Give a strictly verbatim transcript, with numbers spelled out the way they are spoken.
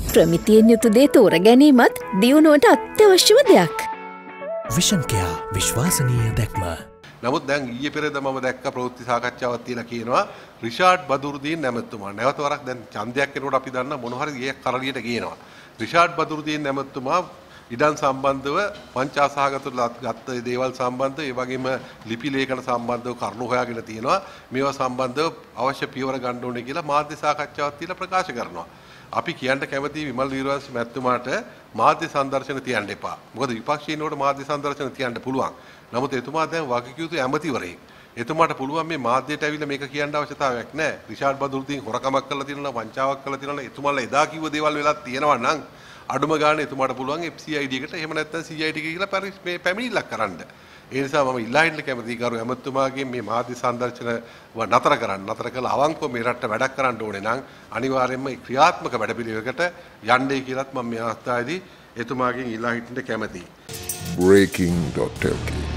ප්‍රමිතියෙන් යුතු දේ තෝර ගැනීමත් දියුණුවට අත්‍යවශ්‍යම දෙයක්. විෂන් කෙයා විශ්වාසනීය දැක්ම. නමුත් දැන් ඊයේ පෙරේද මම දැක්ක ප්‍රවෘත්ති සාකච්ඡාවක් තියලා කියනවා රිෂාඩ් බදුරුදීන් නැමැතුමා නැවත වරක් දැන් ඡන්දයක් එනකොට අපි දන්න මොන හරි ගියක් කරලියට කියනවා. රිෂාඩ් බදුරුදීන් නැමැතුමා ඉඩම් සම්බන්ධව පංචාසහගතව ගත්ත දේවල් සම්බන්ධව ඒ වගේම ලිපි ලේඛන සම්බන්ධව කරුණු හොයාගෙන තියෙනවා. මේවා සම්බන්ධව අවශ්‍ය පියවර ගන්න ඕනේ කියලා මාධ්‍ය සාකච්ඡාවක් තියලා ප්‍රකාශ කරනවා. අපි කියන්න කැමති විමල් වීරවංශ මැතිතුමාට මාධ්‍ය සංදර්ශන තියන්න එපා. මොකද විපක්ෂීනෝට මාධ්‍ය සංදර්ශන තියන්න පුළුවන්. නමුත් එතුමා දැන් වගකීම් යුතු ඇමතිවරයෙක්. එතුමාට පුළුවන් මේ මාධ්‍යයට ඇවිල්ලා මේක කියන්න අවශ්‍යතාවයක් නැහැ. රිෂාඩ් බදුරුදීන් හොරකමක් කරලා තියෙනවා, වංචාවක් කරලා තියෙනවා. එතුමාලා එදා කිව්ව දේවල් වෙලා තියෙනවා නම් අඩුම ගානේ එතුමාට පුළුවන් එෆ් සී ආයි ඩී එකට එහෙම නැත්නම් සී ආයි ඩී කියලා පරිස් මේ පැමිණිල්ලක් කරන්න. ඒ නිසා මම ඉල්ලා හිටලා කැමතියි කරු ඇමතුමාගෙන් මේ මාධ්‍ය සංදර්ශන නතර කරන්න. නතර කළා අවංකව මේ රටට වැඩක් කරන්න ඕනේ නම් අනිවාර්යයෙන්ම ක්‍රියාත්මක වැඩපිළිවෙලකට යන්නේ කියලාත් මම මේ අවස්ථාවේදී එතුමාගෙන් ඉල්ලා හිටින්න කැමතියි. breaking dot l k